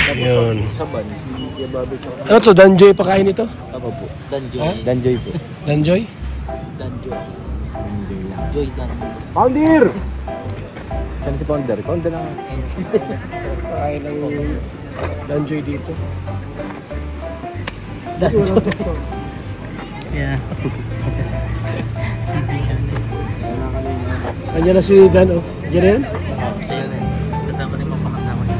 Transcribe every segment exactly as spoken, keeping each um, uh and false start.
Yun. Sa ban, si Kuya Bobby. Ano to? Danjoy pa kain ito? Ako po. Danjoy. Ha? Danjoy po. Danjoy? Danjoy. Danjoy. Danjoy. Founder! Saan si Founder? Founder na. Kain ng Danjoy dito. Danjoy. Yeah. Kanya na si Dan, oh. Diyan na yan? Sa'yo na. Kasama rin mo pakasama niya.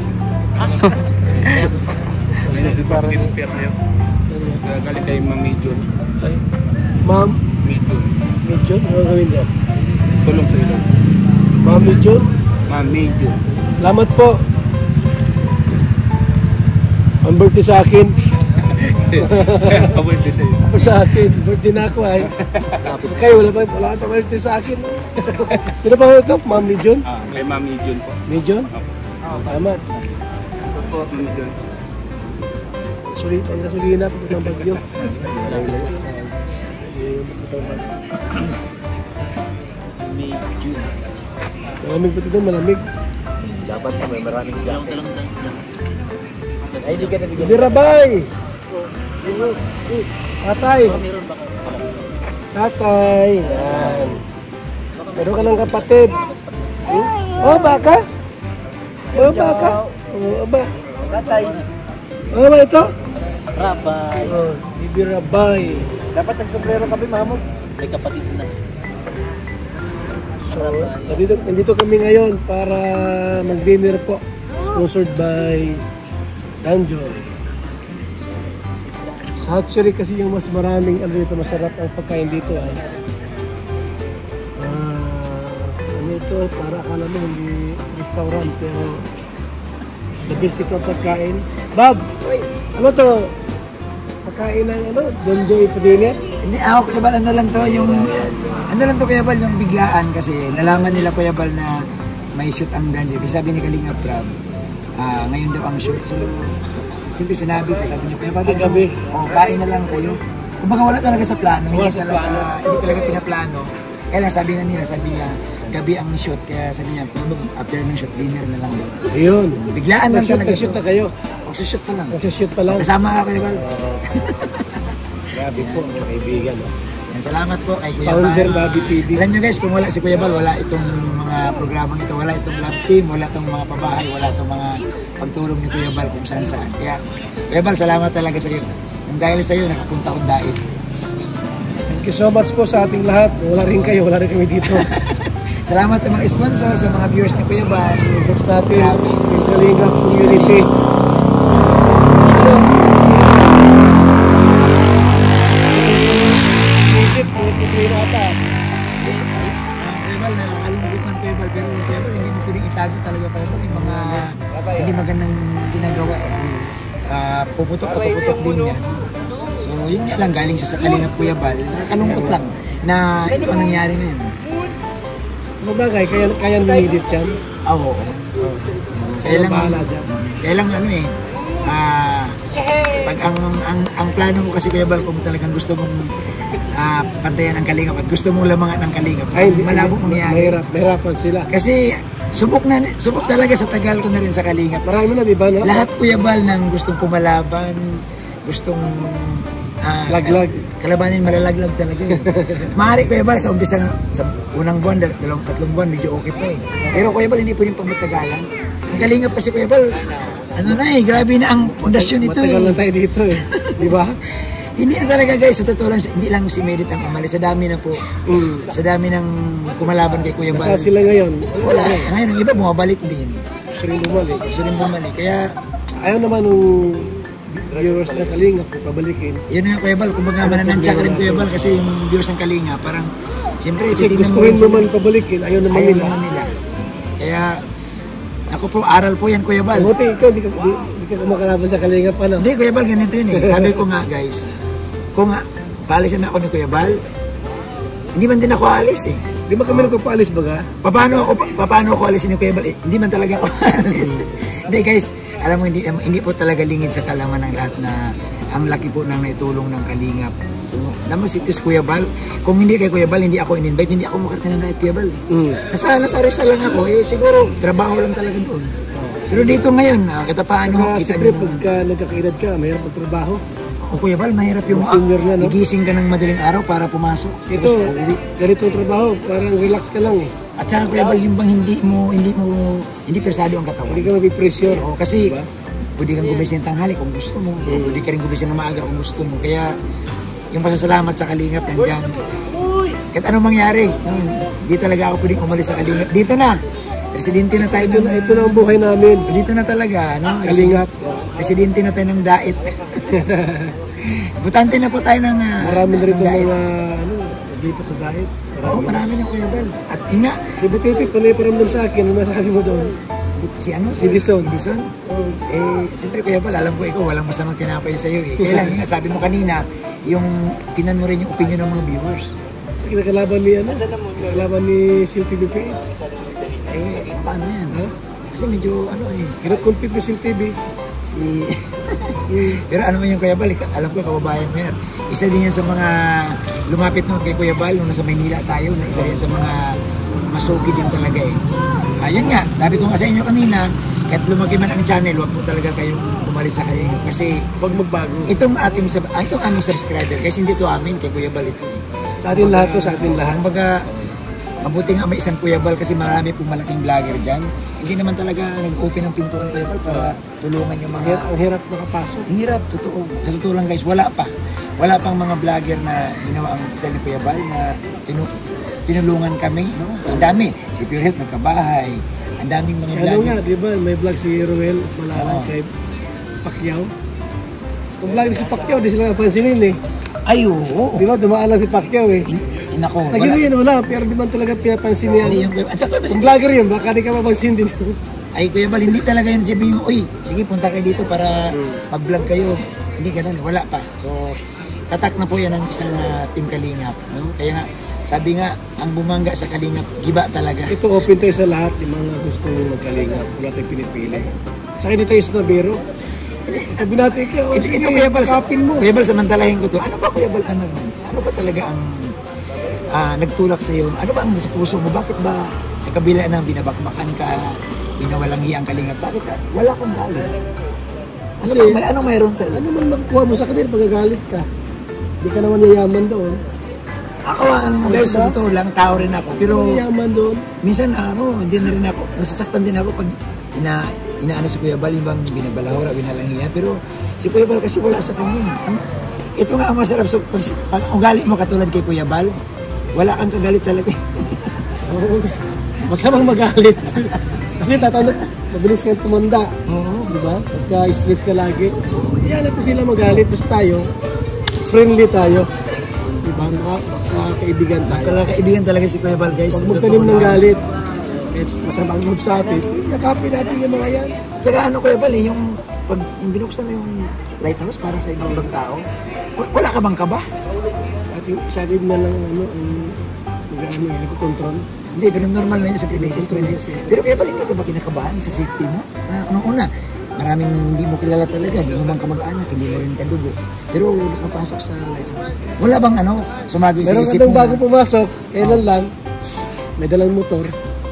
Hindi parang yung pair na yun. Galit kay Ma'am Midjon. Ay. Ma'am? Midjon. Midjon? Ano gawin dyan? Tulong sa ilo. Ma'am Midjon? Ma'am Midjon. Salamat po. Ang birthday sa akin. Kabulti sa iyo. Ako sa akin. Birthday na ako ay. Kayo wala pa. Wala ka birthday sa akin. Sino pa ito? Ma'am Midjon? Ah, kay Ma'am Midjon po. Midjon? Salamat. Ito po, Ma'am Midjon. Suli, ay nasuli na pagkatang bagyo. Medyo. Malamig pa ito, malamig. Dapat po may maraming Lang jacket. talang lang. Ay, hindi ka nabigyan. Birabay! Tatay! Meron ba kayo? Tatay! Yan. Meron ka ng kapatid. Hmm? Oh, baka? Oh, baka? Oh, ba? Tatay. Oh, ba ito? Rabay. Oh, Birabay. Dapat ang sombrero kami, Mahmud. May kapatid na. So, nandito, nandito kami ngayon para mag-dinner po. Sponsored by Danjoy. Sa hatchery kasi yung mas maraming ano dito, masarap ang pagkain dito ay uh, ano ito, para akala mo hindi restaurant pero the best ito ang pagkain. Bob! Ano to? Pagkain ng ano? Danjoy pa dinner? Hindi, ako Kuya Bal, ano lang to, yung, ano lang to Kuya Bal, yung biglaan kasi nalaman nila Kuya Bal na may shoot ang Danjoy. Kasi sabi ni Kalinga Prab, ah, ngayon daw ang shoot. So, simple sinabi ko, sabi niya, Kuya Bal, gabi. Oh, kain na lang kayo. Kumbaga wala talaga sa plano, Wala hindi sa talaga, plano. hindi talaga pinaplano. Kaya lang sabi nga nila, sabi niya, gabi ang shoot, kaya sabi niya, after ng shoot, dinner na lang daw. Ayun. Biglaan lang Nag-shoot, talaga. nag-shoot na kayo. Magsushoot pa lang. Nag-shoot pa lang. Kasama ka Kuya Bal. Grabe po, mga kaibigan. Oh. Yan, salamat po kay Kuya Founder Bal. Bobby T V. Alam nyo guys, kung wala si Kuya Bal, wala itong mga programang ito, wala itong love team, wala itong mga pabahay, wala itong mga pagtulong ni Kuya Bal kung saan saan. Kaya Kuya Bal, salamat talaga sa iyo. Nang dahil sa iyo, nakapunta akong dait. Thank you so much po sa ating lahat. Wala rin kayo, wala rin kami dito. Salamat sa mga sponsor, sa mga viewers ni Kuya Bal. Sponsors natin, yung Kalingap Community. Sigit, puti-puti na ata. Kuya Bal, nakakalungkutan Kuya Bal, pero Kuya Bal, hindi mo pwedeng itago talaga Kuya Bal. Yung mga hindi magandang ginagawa. Uh, puputok na puputok din yan. So yun nga lang, galing siya sa Kalingap Kuya Bal. Nakakalungkot lang na ito ang nangyari ngayon. Mabagay, kaya, kaya lumidit yan. Oo. Kaya lang, bahala dyan. kaya lang ano eh, ah, pag ang, ang, ang plano mo kasi Kuya Bal, kung talagang gusto mong ah, pantayan ang Kalingap at gusto mong lamangan ang Kalingap, Ay, hindi, malabo hindi, mangyari. mahirap, mahirapan sila. Kasi subok na, subok talaga sa tagal ko na rin sa Kalingap. Marami na, di ba? No? Lahat Kuya Bal ng gustong pumalaban, gustong ah, Laglag. kalabanin, malalaglag talaga yun. Maaari Kuya Bal, sa umpisa sa unang buwan, dal- dalawang tatlong buwan, medyo okay pa eh. Pero Kuya Bal, hindi pwedeng pamatagalan. Ang Kalingap kasi Kuya Bal, ano na eh, grabe na ang pundasyon nito Matagal eh. lang tayo dito eh. Di ba? Hindi na talaga guys, sa totoo lang, hindi lang si Medit ang umalis. Sa dami na po, Mm. sa dami ng kumalaban kay Kuya Bal. Nasa sila ngayon. Wala. Ngayon, ang iba bumabalik din. Gusto rin bumalik. Gusto rin bumalik. Kaya, Ayaw naman nung viewers na Kalingap kung pabalikin. yun nga Kuya Bal, kumbaga mananantya ka rin Kuya Bal kasi yung viewers ng Kalinga, parang, siyempre, Kasi titignan gusto mo rin yun naman pabalikin. Ayaw naman ayaw nila. naman nila. Kaya, ako po, aral po yan Kuya Bal. Buti ikaw, di ka, di, di ka kumakalaban sa Kalingap. Ano? Hindi Kuya Bal, ganito yun eh. Sabi ko nga guys, kung nga, paalisin ako ni Kuya Bal, hindi man din ako alis eh. Di ba kami nagpapaalis baga? Paano ako pa- paano ako alisin ni Kuya Bal? Eh, hindi man talaga ako alis. Hindi guys, alam mo hindi hindi po talaga lingid sa kalaman ng lahat na ang laki po ng naitulong ng Kalingap. Alam mo si Tis Kuya Bal, kung hindi kay Kuya Bal, hindi ako in-invite, hindi ako makarating ng Kuya Bal. Mm. Nasa nasa Rizal lang ako, eh siguro trabaho lang talaga doon. Pero dito ngayon, ah, kita paano, Kaya kita siyempre, nyo. pagka nagkakaedad ka, mahirap magtrabaho. O Kuya Bal, mahirap yung Yung senior na, no? igising ka ng madaling araw para pumasok. Ito, Tapos uuwi. ganito ang trabaho, parang relax ka lang eh. At saka Kuya Bal, yung bang hindi mo, hindi mo, hindi persado ang katawan. Hindi ka mabipressure. Oo, kasi pwede kang gumising ng tanghali kung gusto mo. Hmm. Pwede ka rin gumising ng maaga kung gusto mo. Kaya yung pasasalamat sa Kalingap nandyan. Kahit anong mangyari, hindi talaga ako pwedeng umalis sa Kalingap. Dito na, presidente na tayo. Ito na, ito na ang buhay namin. Dito na talaga, no? Kalingap. Presidente na tayo ng dait. Butante na po tayo ng... Uh, Marami na rito ng dait. mga, ano, naglipat sa diet. Oo, Marami. marami na Kuya Bal. At yun nga, Si Butitik, panay paramdam sa akin, ano masabi mo doon? si ano? Si Edison. Edison? Oh, Eh, siyempre Kuya Bal, alam ko ikaw, walang masamang tinapay sa'yo eh. Kaya lang, nga, sabi mo kanina, yung tinan mo rin yung opinion ng mga viewers. kinakalaban ni, ano, kinakalaban ni Sil T V P H. Eh, paano yan? Ha? Kasi medyo, ano eh, Kinakontent ni Sil T V. si... Pero ano mo yung Kuya Bal, ika- alam ko, kababayan mo yan. Isa din yan sa mga lumapit noon kay Kuya Bal, nung nasa Maynila tayo, na isa din sa mga masuki din talaga eh. Ayun nga, sabi ko nga sa inyo kanina, kahit lumaki man ang channel, wag po talaga kayong umalis sa kanila. Kasi Huwag magbago. itong ating, sub- ah, itong aming subscriber, kasi hindi to amin, kay Kuya Bal ito eh. Sa atin lahat to, sa atin lahat. Kumbaga, mabuti nga may isang Kuya Bal kasi marami pong malaking vlogger dyan. Hindi naman talaga nag-open ang pintuan Kuya Bal para tulungan yung Ang mga... hirap, ang hirap makapasok. Ang hirap, totoo. Sa totoo lang guys, wala pa. Wala pang mga vlogger na ginawa ang isa ni Kuya Bal na tinu tinulungan kami. No? Ang dami. Si Pure Health nagkabahay. Ang daming mga Ano vlogger. nga, di ba, may vlog si Ruel Malala Oo. kay Pacquiao. Kung vlog ni si Pacquiao, di sila napansinin eh. Ay, oo. Di ba, dumaan lang si Pacquiao eh. In- Nako, Nagino wala. yun, wala, pero di man talaga pinapansin niya. Hindi yung Kuya At saka, Kung vlogger yun, baka di ka mapansin din. ay Kuya Bal, hindi talaga yun sabihin, uy, sige punta kayo dito para mag-vlog kayo. Hindi ganun, wala pa. So, tatak na po yan ang isang uh, Team Kalingap. No? Kaya nga, sabi nga, ang bumangga sa Kalingap, giba talaga. Ito open tayo sa lahat, yung mga gusto magkalingap. Wala tayong pinipili. Sa akin tayo sa biro. Sabi natin, ikaw, Ito, ito Kuya Bal, sa, kapin mo. Kuya Bal, samantalahin ko to. Ano ba Kuya Bal, ano, ano ba talaga ang ah, nagtulak sa iyo? Ano ba ang nasa puso mo? Bakit ba sa kabila ng binabakbakan ka, binawalang hiyang Kalingap, bakit ka, wala kang galit? Ano Kasi- ba, may, ano mayroon sa iyo? Ano man makukuha mo sa kanila pagkagalit ka? Hindi ka naman yayaman doon. Ako, ano mo guys, sa totoo lang, tao rin ako. Pero, Pero yayaman doon. minsan ano, hindi na rin ako, nasasaktan din ako pag ina, inaano si Kuya Bal, yung bang binabalahura, binalangiya. Pero si Kuya Bal kasi wala sa kanya. Ano, ito nga ang masarap, so, pag, pag ugali mo katulad kay Kuya Bal, wala kang kagalit talaga. Oo. Masamang magalit. Kasi tatanong, mabilis kang tumanda. Oo. Di ba? Pagka stress ka lagi. Kaya natin sila magalit. Tapos tayo, friendly tayo. Di ba? Mga, mga kaibigan tayo. Kala kaibigan talaga si Kuya Bal guys. Huwag sa magtanim totoo ng lang. galit. Kahit masama ang loob sa atin. Yakapin natin yung mga yan. At saka ano Kuya Bal, eh, yung, pag yung binuksan mo yung lighthouse para sa ibang ibang tao, wa- wala ka bang kaba? At yung sa atin na lang ano, ang mag-ano yan, nagko-control. Hindi, pero normal na yun sa previous basis. Pero Kuya Bal, hindi ka ba kinakabahan sa safety mo? Na, unang una, maraming hindi mo kilala talaga, hindi mo bang kamag-anak, hindi mo rin kadugo. Pero nakapasok sa lighthouse. Wala bang ano, sumagi sa Meron isip ka mo? bago pumasok, kailan lang, may dalang motor.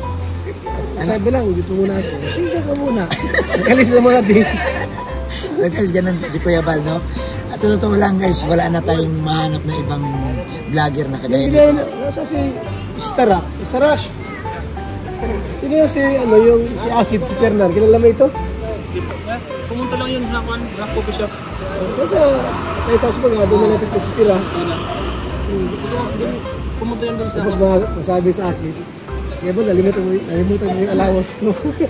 At sabi lang, dito muna ako. Sige ka muna. Nakalis na muna din. So guys, ganun po si Kuya Bal, no? At sa totoo lang guys, wala na tayong mahanap na ibang vlogger na kagaya Hindi nito. na, nasa si Starak, si Starash. Sino yung si, ano, yung si Acid, si Fernan, kilala mo ito? Pumunta lang yun sa kan, sa coffee shop. Kasi, may taas pa nga, doon na natin tutitira. Pumunta yun doon sa... Tapos mga, masabi sa akin, kaya ba, nalimutan mo, nalimutan mo yung allowance ko.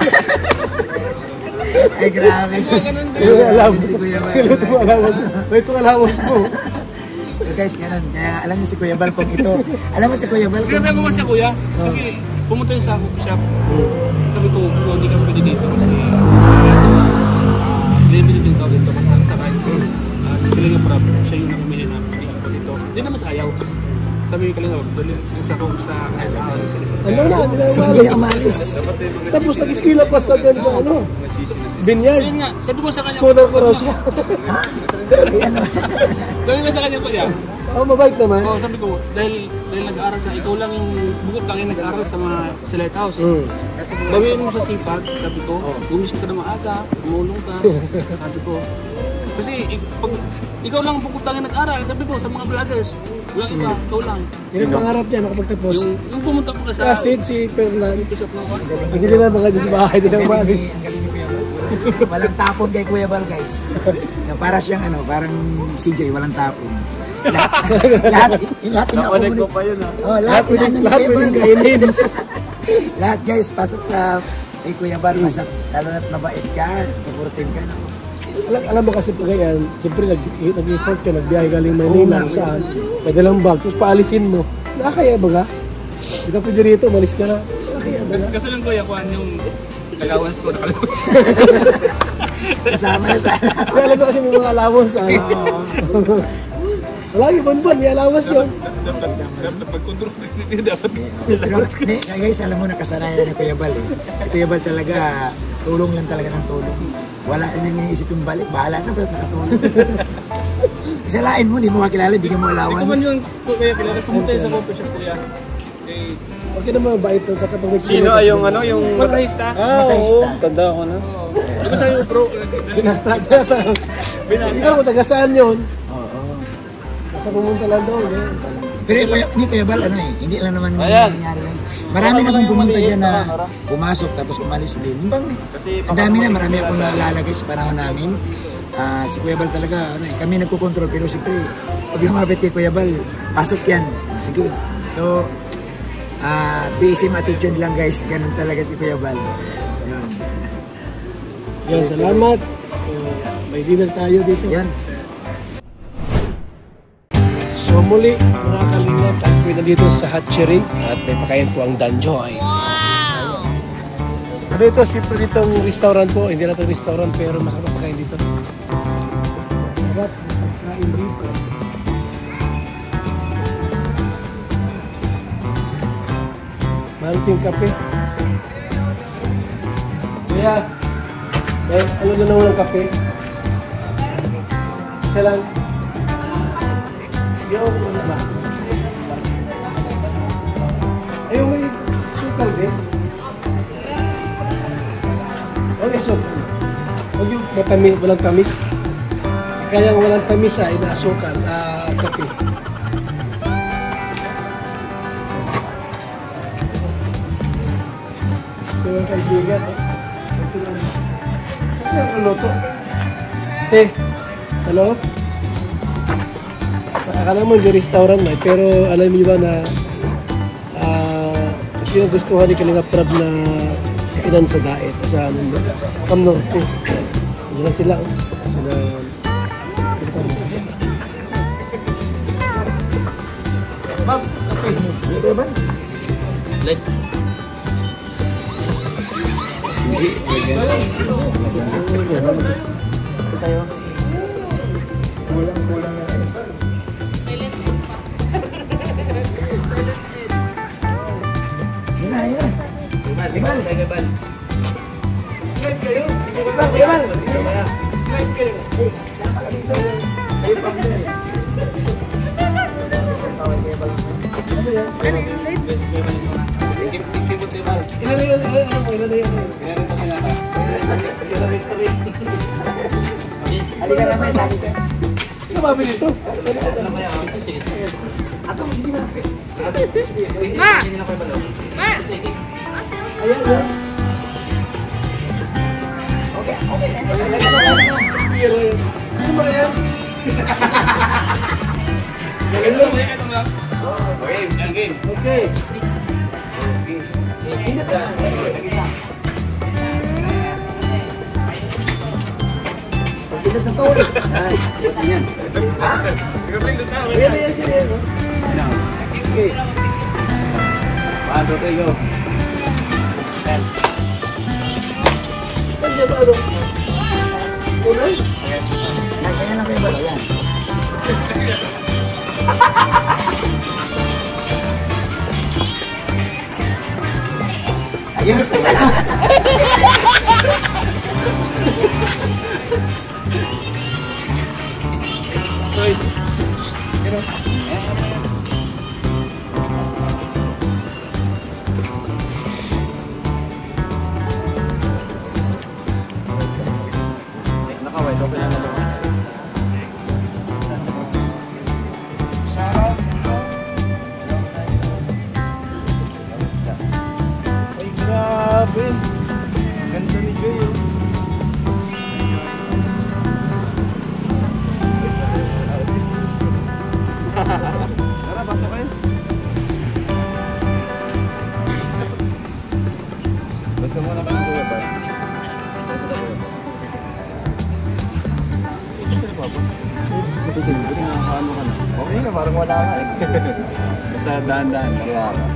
Ay, grabe. Yung allowance Si ko. Kuya Bal. Nalimutan mo allowance ko. May itong allowance ko. So guys, ganun. Kaya alam niyo si Kuya Bal kung ito. Alam mo si Kuya Bal kung... Sinabi ko man siya kuya, kasi pumunta yun sa coffee shop. Sabi ko, "Oh, hindi ka pwede dito kasi binibili din daw dito kasi sa kanya. Uh, si Kalinga Prab, siya yung namimili na hindi ako dito. Hindi naman sa ayaw. Sabi ko Kalinga Prab, dali sa room sa Ano na, hindi na Hindi umalis. na umalis. Tapos nag-eskwela pa sa dyan sa ano. Binyard. Ayun nga, sabi ko sa kanya. Scooter ko raw siya. Sabi ko sa kanya po yan. Oh, mabait naman. Oo, sabi ko, dahil, dahil nag-aaral ka, ikaw lang yung bukod lang yung nag-aaral sa mga sa lighthouse. Mm. Bawiin mo sa sipag, sabi ko, gumising ka na maaga, umulong ka, sabi ko. Kasi ik- pag, ikaw lang bukod lang yung nag-aaral, sabi ko, sa mga vloggers, walang iba, ikaw lang. Yan ang pangarap niya, nakapagtapos. Yung, yung pumunta ko ka sa... Kasit si Fernan. Bishop ng Kwan. Hindi nila mga sa bahay, hindi nila umalis. Ang galing ni Kuya Bal. Walang tapon kay Kuya Bal, guys. Na para siyang ano, parang C J, walang tapon. Lahat, lahat, lahat Napanig ko pa yun ha. Oh, Lahat lahat pwedeng inaano ni lahat Kuya pwedeng Bal. kainin. Lahat guys, pasok sa kay Kuya Bal, masak, lalo na't mabait ka, supportive ka. No? Alam, alam mo kasi pag ganyan, siyempre nag, nag-import ka, nagbiyahe galing Manila, kung saan, may dalang bag, tapos paalisin mo. Nakakaya ba ka? Hindi ka pwede rito, umalis ka na. Nakakaya ba ka? Kasi lang Kuya Kwan yung allowance ko, nakalimutan. Kasama na sana. Kaya alam ko kasi may mga allowance. Ano? Wala yung buwan-buwan, may allowance yun. Dapat pag-control hindi dapat. Pero, hindi, guys, alam mo, nakasanayan ni Kuya Bal. Eh. Si Kuya Bal talaga, tulong lang talaga ng tulong. Wala nang iniisip yung balik, bahala na, pero nakatulong. Isalain mo, hindi mo kakilala, bigyan mo Ikaw man allowance. yung Kuya kilala, pumunta yun sa coffee shop Kuya. Eh, Okay naman, mabait nun sa kapag Sino ay yung ano, yung... Matahista. Ah, oo. Matahista. Tanda ko na. Di ba sa'yo bro? Hindi ka naman taga saan yun? Oo. Basta pumunta lang doon. Eh. Pero Kuya, ni Kuya Bal, ano eh, hindi lang naman Ayan. nangyari yun. Marami na akong pumunta dyan na pumasok tapos umalis din. Yung bang, Kasi ang dami na, marami akong nalalagay sa panahon namin. Ah, si Kuya Bal talaga, ano eh, kami nagkukontrol, pero siyempre, pag lumapit kay Kuya Bal, pasok yan. Sige. So, ah, busy attitude lang guys, ganun talaga si Kuya Bal. Yan. Yan, salamat. Uh, may dinner tayo dito. Yan. So muli, mga kalingap, tayo nandito sa hatchery at may pakain po ang Danjoy. Wow! Ano ito, simple ditong restaurant po. Hindi lang itong restaurant pero masarap pakain dito. Sarap, pakain dito. Malaking kape. Kaya, eh, ano na naman ang kape? Isa lang. Yung ano ba? Ayun, may sukal din. Okay, so, huwag yung matamis, walang tamis. Kaya walang tamis ay inaasukal, ah, kape. So, yung kaibigan, eh. Ito lang. Kasi ang luto. Eh, hello? Akala mo yung restaurant na, pero alam niyo ba na uh, ito yung gustuhan ni Kalinga Prab na kainan sa daet sa Cam Norte. Hindi na sila. Sila Ma'am, kape. Hindi Kuya Bal? Like, Ito tayo. Kulang-kulang na rin. Yan na, yan. Kuya Bal. Kuya Bal. Kuya Bal, Kuya Bal. Hey, sama ka dito. Kayo pa din. ilan na yun? Ilan na yun? Ilan na yun? Halika lang, may sabi ka. Sino mabili ito? Ato, sige na. Ayan na. Okay, okay. Pero yun. Sino ba yan? ito mo, ito mo. Okay, yan game. Okay. Ingat ka. Ingat na to. Ay, yan. Ikaw pa yung dito. Ayan na yan siya yan. Okay. One, two, three, go. Saan siya ba? Ano? Unay? Ay, kaya na kayo ba? Yan. Ayos. Right. Nakaway, open na naman. Ay, grabe. Ganda ni Joy, oh. Tara, pasok kayo. Basta mo na kayo, Kuya Bay. Okay na, parang wala ka eh. Basta dahan-dahan, wala ka.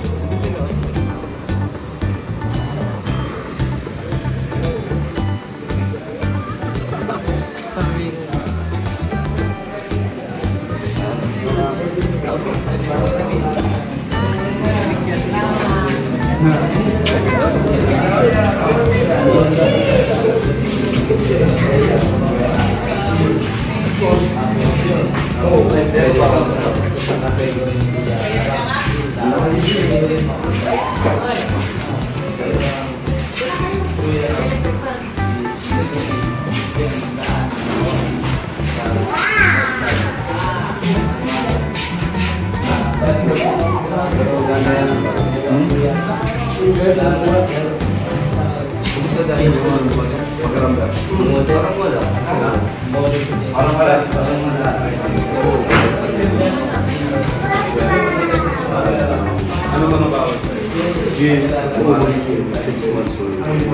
Kumusta dahil yung pagkaramdam? Parang wala. Parang wala. Ano mga bawat? Gin. Six months old.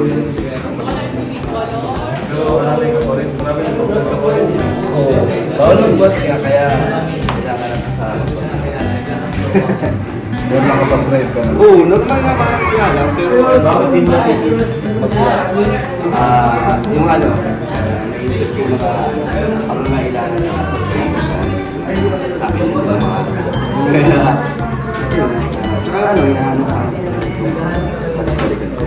Pero wala tayong kaporin. Marami na kaporin. Oo. Bawal ang buwan kaya kaya kailangan na sa doon nakapag-drive ka na? Oo, normal nga parang kaya lang, pero bakit din natin mag-buwan? Ah, yung ano, naisip ko na parang nailangan na sa akin yung mga kaya, tsaka ano, inaano ka pagkalikan ko.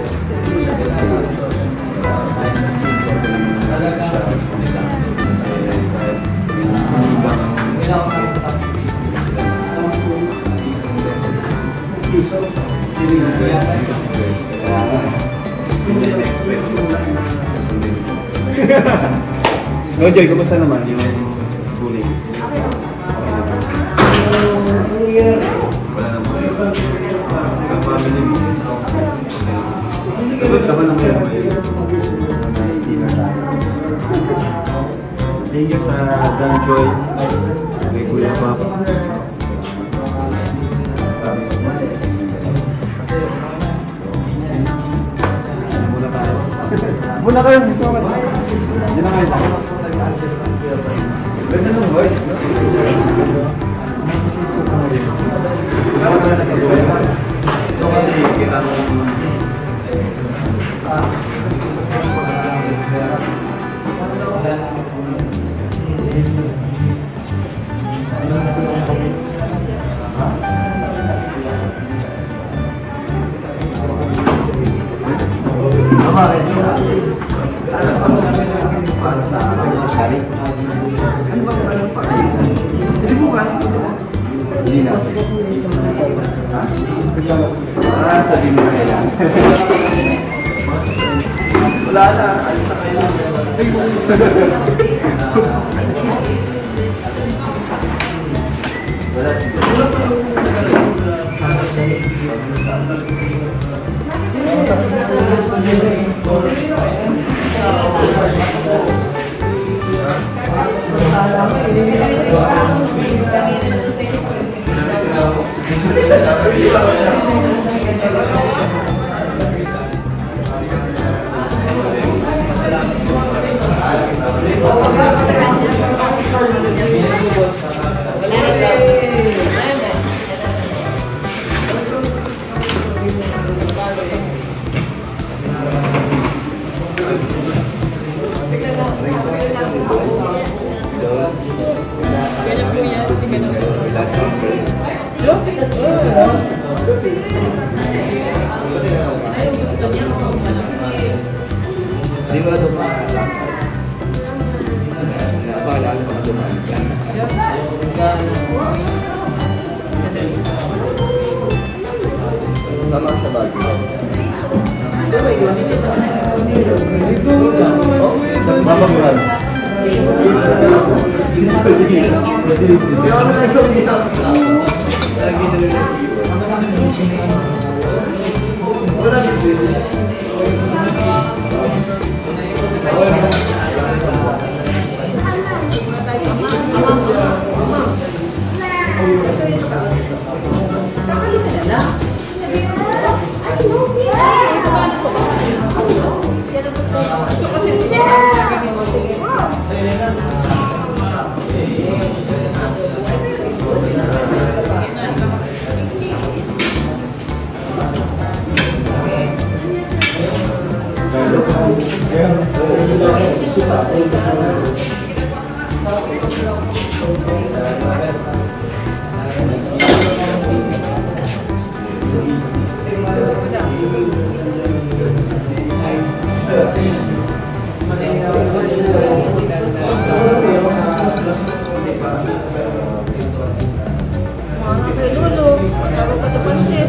No, Joy, kumusta naman yung schooling? Okay naman. Wala naman. Ang family mo. Kapag naman ang meron mo yun. Thank you sa Dan Joy. Kay Kuya Pap. Muna tayo. Muna kayo. Dito ka. Hindi na kayo. Ganda naman, boy. Kailangan na nag-boy. Ito kasi, kailangan para sa sari. Ano ba ang ano pa? Hindi mo kasi. Hindi na. Ha? Ah, sabi mo kailangan. Wala na. Alis na kayo. Wala siguro. Hindi sigurado maalam. Napakalalim mga dumaan siya. Tama sa bagay. Mapagulan. Mga kay Lulu, tawag ko sa pansit.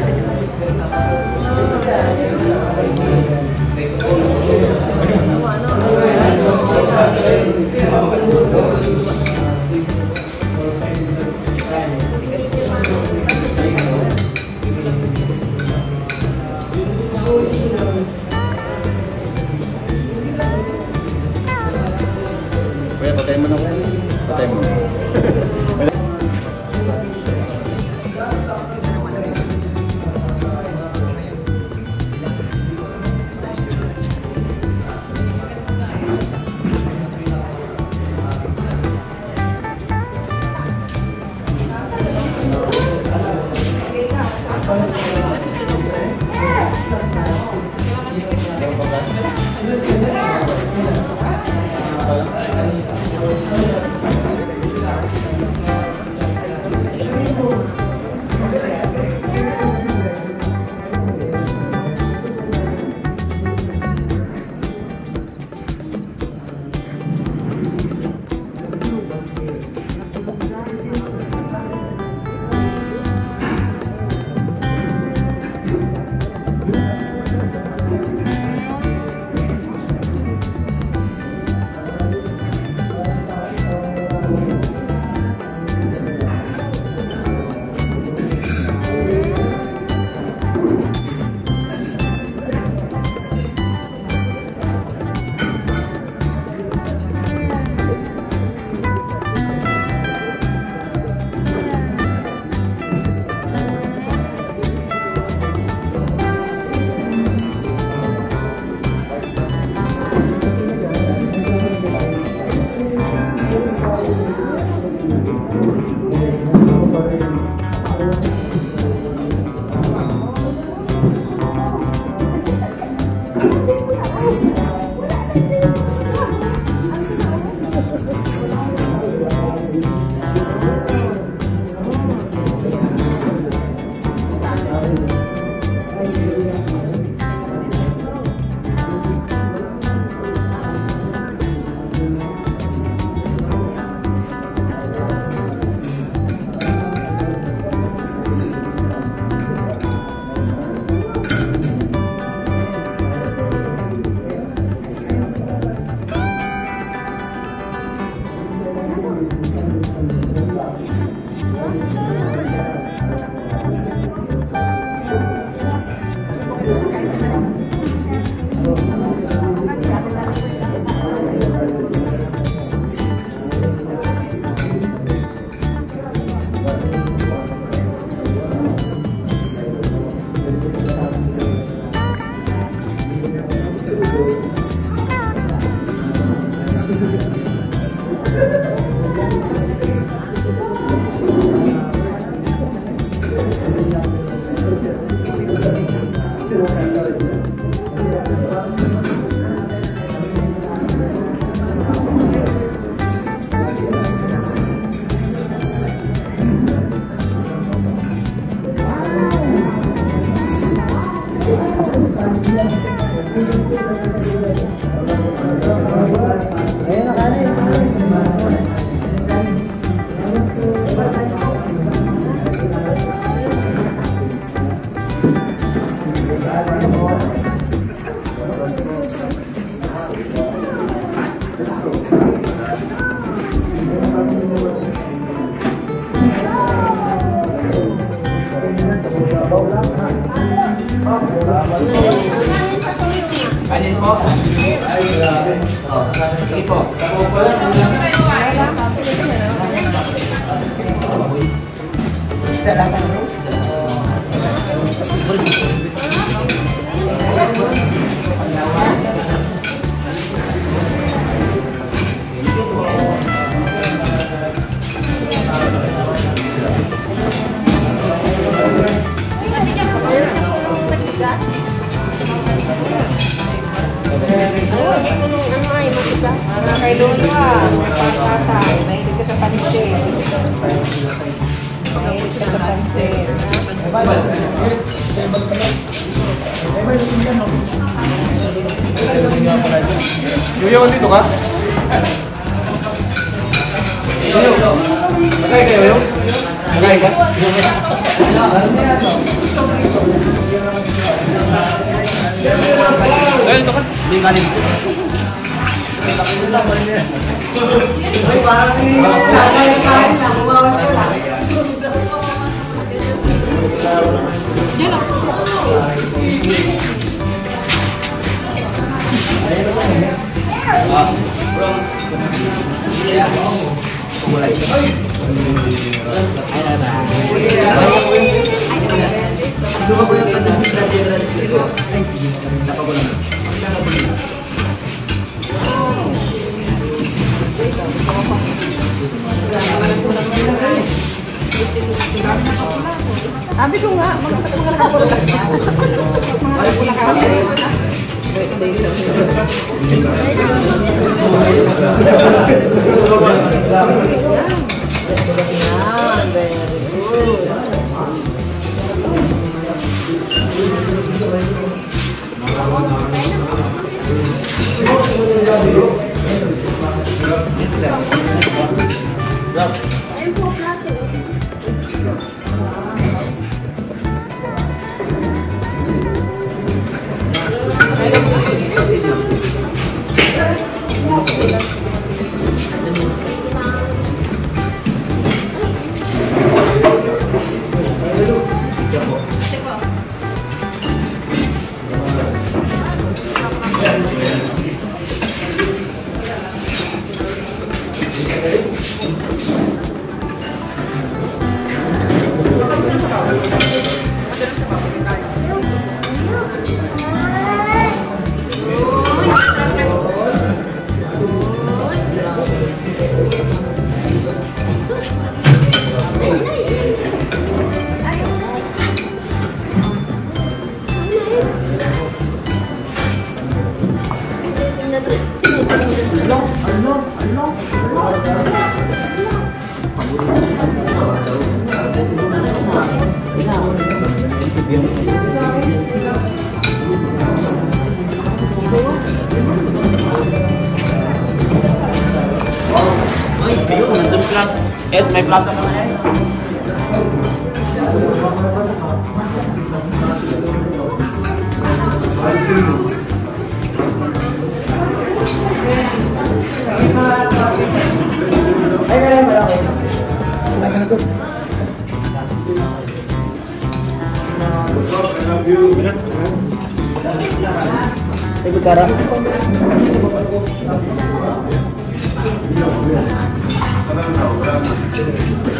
Kuya, patay mo na ko. Patay mo. Thank you. Kanin po. Oh, sige po. Isda lang ano? Para kay Lolo ah, pagkasay, mahilig ka sa pansin. Mahilig ka sa pansin. Yuyo, dito ka? Yuyo, nagay kayo yung? Nagay ka? Dahil ito ka. Hindi ka rin. Sabi ko nga, mga mga nakapulog. Mga nakapulog. Ayun po, plato. Ed, may plato na eh. Ay, meron, meron. Ay, meron ko. Ay, kutsara. Thank you.